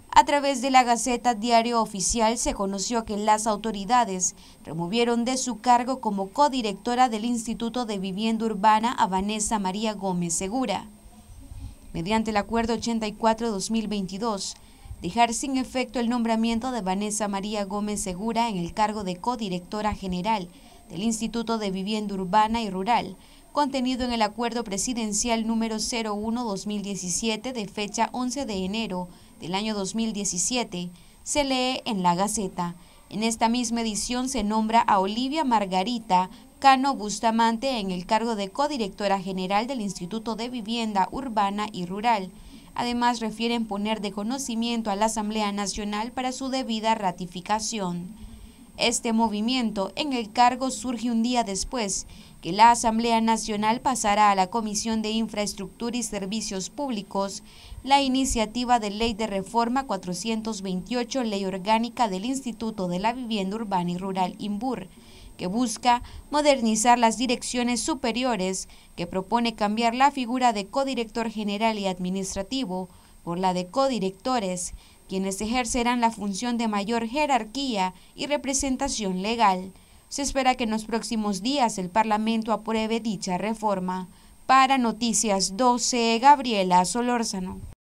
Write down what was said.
A través de la Gaceta Diario Oficial se conoció que las autoridades removieron de su cargo como codirectora del Instituto de Vivienda Urbana a Vanessa María Gómez Segura. Mediante el Acuerdo 84-2022, dejar sin efecto el nombramiento de Vanessa María Gómez Segura en el cargo de codirectora general del Instituto de Vivienda Urbana y Rural, contenido en el Acuerdo Presidencial número 01-2017 de fecha 11 de enero del año 2017, se lee en la Gaceta. En esta misma edición se nombra a Olivia Margarita Cano Bustamante en el cargo de codirectora general del Instituto de Vivienda Urbana y Rural. Además, refieren poner de conocimiento a la Asamblea Nacional para su debida ratificación. Este movimiento en el cargo surge un día después que la Asamblea Nacional pasará a la Comisión de Infraestructura y Servicios Públicos la iniciativa de Ley de Reforma 428, Ley Orgánica del Instituto de la Vivienda Urbana y Rural INVUR, que busca modernizar las direcciones superiores, que propone cambiar la figura de codirector general y administrativo por la de codirectores, quienes ejercerán la función de mayor jerarquía y representación legal. Se espera que en los próximos días el Parlamento apruebe dicha reforma. Para Noticias 12, Gabriela Solórzano.